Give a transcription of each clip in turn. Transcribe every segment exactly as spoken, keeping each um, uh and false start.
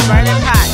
burning hot.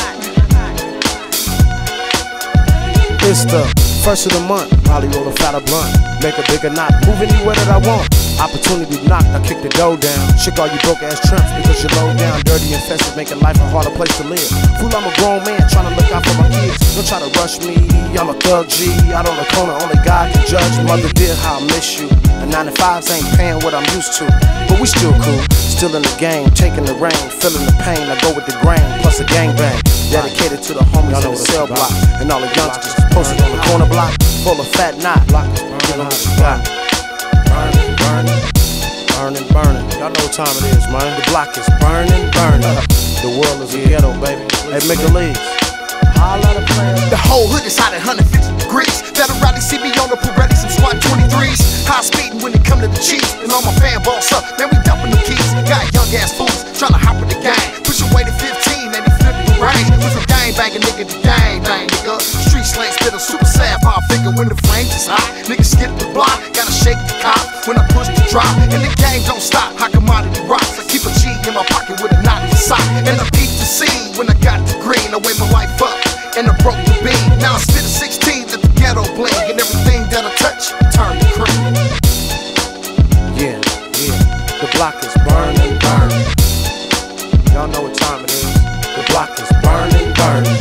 It's the first of the month, probably roll a fatter blunt, make a bigger knot, move anywhere that I want. Opportunity knocked, I kick the dough down. Shake all you broke ass tramps because you're low down, dirty and infested, making life a harder place to live. Fool, I'm a grown man trying to look out for my kids. Don't try to rush me, I'm a thug G. Out on the corner, only God can judge. Mother dear, how I miss you. The ninety-fives ain't paying what I'm used to, but we still cool. Still in the game, taking the rain, feeling the pain. I go with the grain, plus a gangbang. Dedicated to the homies in the cell block and all the youngsters posted on the corner block, full of fat knot. You know what you got. Burning, burning, burning, burning. Y'all know what time it is, man. The block is burning, burning. The world is a ghetto, baby. Hey, make a league. The whole hood is hot at one hundred fifty degrees. Better rally, see me on the Pirelli, some SWAT twenty-threes. High speeding when it come to the cheese. And all my fan boss up, man, we dumping them keys. Got young ass fools trying to hop with the gang. Push away to fifteen, and he flip the range. We from gang banging, nigga, to gang bang, nigga. Street slang spit a super sad pop figure when the flames is hot. Niggas skip the block, gotta shake the cop when I push the drop. And the game don't stop, high commodity rocks. I keep a G in my pocket with a knot in the sock. And I peep the scene when I got the green. I weigh my life up and I broke the beam. Now I spit a sixteen, let the ghetto bling. And everything that I touch, turn to cream. Yeah, yeah, the block is burning, burning. Y'all know what time it is. The block is burning, burning.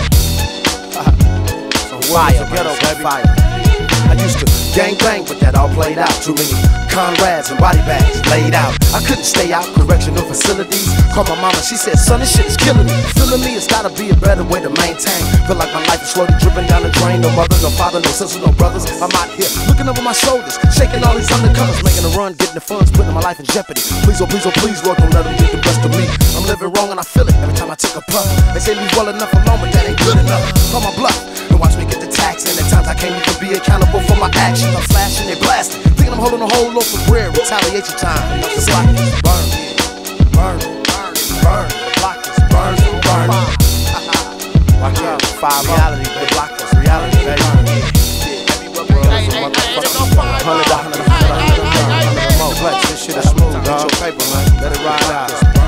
So fire, ghetto, baby. Fire. I used to gang bang, but that all played out. Too many Conrads and body bags laid out. I couldn't stay out correctional facilities. Called my mama, she said, son, this shit is killing me. Feeling me, it's gotta be a better way to maintain. Feel like my life is slowly dripping down the drain. No mother, no father, no sister, no brothers. I'm out here looking over my shoulders, shaking all these undercovers, making a run, getting the funds, putting my life in jeopardy. Please, oh please, oh please, Lord, don't let them get the best of me. I'm living wrong and I feel it every time I take a puff. They say leave well enough alone, but that ain't good enough. Call my bluff and watch me get the tax. And at times I can't even be accountable for my actions. I'm flashing, they blasting, thinking I'm holding a whole loaf of bread. Retaliation time. The block is burning, burning, burning, burning. The block is burning, burning. Watch out, five reality. The block is reality, baby. Hundred, hundred, hundred, hundred more. Flex, this shit is smooth, dog. Paper, man. Let it ride out.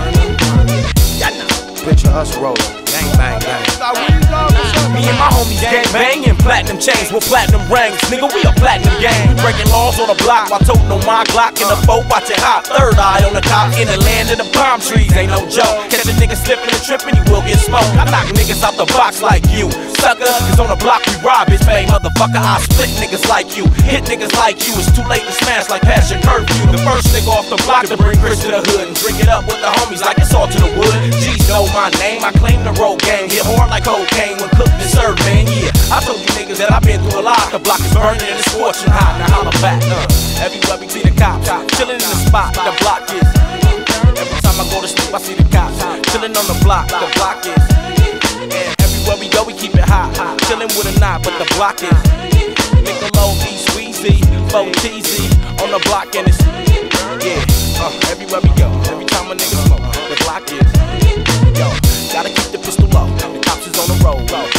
Picture us rolling, gang bang, gang. Me and my homies gang banging, platinum chains with platinum rings. Nigga, we a platinum gang. Breaking laws on the block while toting on my Glock in the boat, watching hot. Third eye on the top in the land of the palm trees. Ain't no joke. Catch a nigga slipping and tripping, you will get smoked. I knock niggas out the box like you, sucker. Cause on the block we rob bitch pay, motherfucker. I split niggas like you, hit niggas like you. It's too late to smash like past your curfew. The first nigga off the block to bring Chris to the hood and drink it up with the homies like it's all to the wood. G's know my name, I claim the road gang. Hit hard like cocaine when cooked and served, man, yeah. I told you niggas that I've been through a lot. The block is burning and it's scorching hot. Now holla back, uh. Everywhere we see the cops, chillin' in the spot, the block is. Every time I go to sleep, I see the cops chillin' on the block, the block is. And everywhere we go, we keep it hot, chillin' with a knot, but the block is. Michelob, East Weezy, four T Z on the block and it's. Yeah, uh, everywhere we go, every time a nigga smoke, the block is. Yo, gotta keep the pistol low, the cops is on the road.